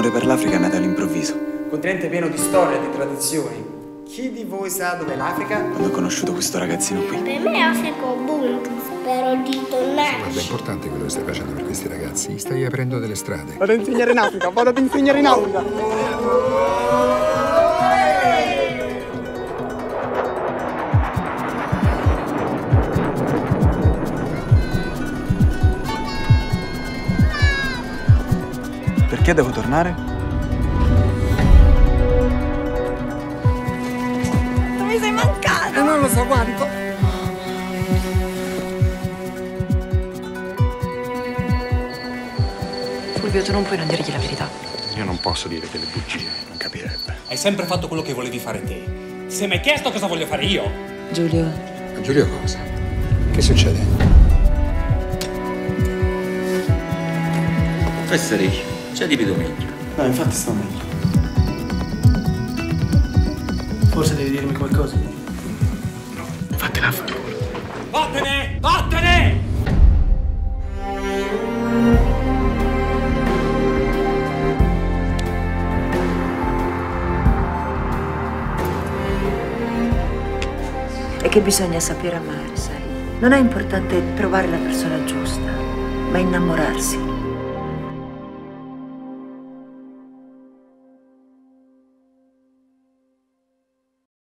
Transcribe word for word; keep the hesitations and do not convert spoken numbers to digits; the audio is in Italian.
L'amore per l'Africa è nato all'improvviso. Continente pieno di storie e di tradizioni. Chi di voi sa dov'è l'Africa? Quando ho conosciuto questo ragazzino qui. Per me Africa è Ubuntu, spero di tornarci. Guarda, è importante quello che stai facendo per questi ragazzi. Gli stai aprendo delle strade. Vado a insegnare in Africa, vado ad insegnare in Africa. Perché devo tornare? Mi sei mancato! E non lo so quanto. Fulvio, tu non puoi non dirgli la verità. Io non posso dire delle bugie, non capirebbe. Hai sempre fatto quello che volevi fare te. Ti sei mai chiesto cosa voglio fare io? Giulio. Ma Giulio cosa? Che succede? Fesseri, c'è di più meglio. No, infatti sto meglio. Forse devi dirmi qualcosa. Fatela fare. Vattene! Vattene! È che bisogna sapere amare, sai? Non è importante trovare la persona giusta, ma innamorarsi.